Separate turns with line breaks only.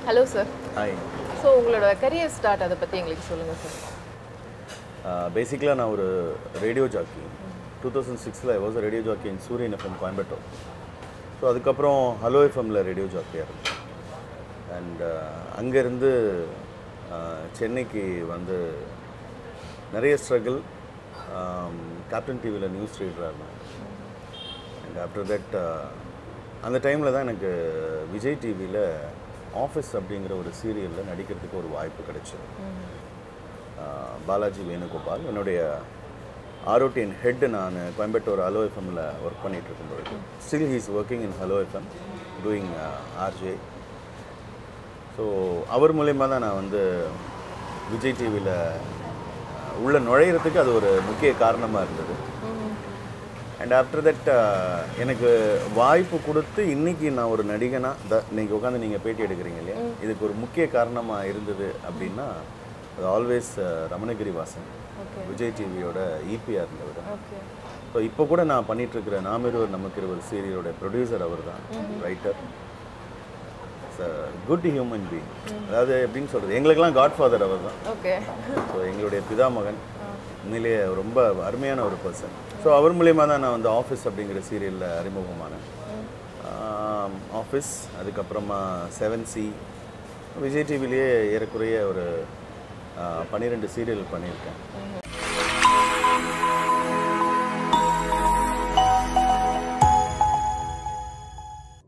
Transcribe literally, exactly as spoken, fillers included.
Hello sir.
Hi.
So உங்களோட career start அத பத்தி எங்களுக்கு சொல்லுங்க சார்.
பேசிக்கலாக நான் ஒரு ரேடியோ ஜாக்கி டூ தௌசண்ட் சிக்ஸில் I was a radio jockey in Suriyan FM Coimbatore. So அதுக்கப்புறம் ஹலோ எஃப்எம்மில் ரேடியோ ஜாக்கியாக இருந்தேன். அண்ட் அங்கேருந்து சென்னைக்கு வந்து நிறைய ஸ்ட்ரகிள். கேப்டன் டிவியில் நியூஸ் ரீடராக இருந்தேன். அண்ட் ஆஃப்டர் தட் அந்த டைமில் தான் எனக்கு விஜய் டிவியில் ஆஃபீஸ் அப்படிங்கிற ஒரு சீரியலில் நடிக்கிறதுக்கு ஒரு வாய்ப்பு கிடைச்சது. பாலாஜி வேணுகோபால் என்னுடைய ஆர்ஓடியின் ஹெட். நான் கோயம்புத்தூர் ஹலோ எஃப்எம்மில் ஒர்க் பண்ணிகிட்டு இருக்கும்பொழுது still he is working in hello FM doing RJ. So அவர் மூலயமா தான் நான் வந்து விஜய் டிவியில் உள்ள நுழையிறதுக்கு அது ஒரு முக்கிய காரணமாக இருந்தது. அண்ட் ஆஃப்டர் தட் எனக்கு வாய்ப்பு கொடுத்து இன்றைக்கி நான் ஒரு நடிகனாக த இன்றைக்கி உட்காந்து நீங்கள் பேட்டி எடுக்கிறீங்க இல்லையா, இதுக்கு ஒரு முக்கிய காரணமாக இருந்தது அப்படின்னா அது ஆல்வேஸ் ரமணகிரி வாசன், விஜய் டிவியோட இபிஆர் இருந்தவர். ஸோ இப்போ கூட நான் பண்ணிகிட்ருக்கிற நாம் இருவர் நமக்கு இருவர் சீரியலோட ப்ரொடியூசர் அவர் தான், writer. It's a good human being. அதாவது எப்படின்னு சொல்கிறது, எங்களுக்கெல்லாம் காட் ஃபாதர் அவர் தான். ஸோ எங்களுடைய பிதாமகன் உண்மையிலேயே ரொம்ப அருமையான ஒரு பர்சன். ஸோ அவர் மூலியமாக தான் நான் வந்து ஆஃபீஸ் அப்படிங்கிற சீரியலில் அறிமுகமானேன். ஆஃபீஸ், அதுக்கப்புறமா செவன் சி, விஜய் டிவிலேயே ஏறக்குறைய ஒரு பன்னிரெண்டு சீரியல் பண்ணியிருக்கேன்.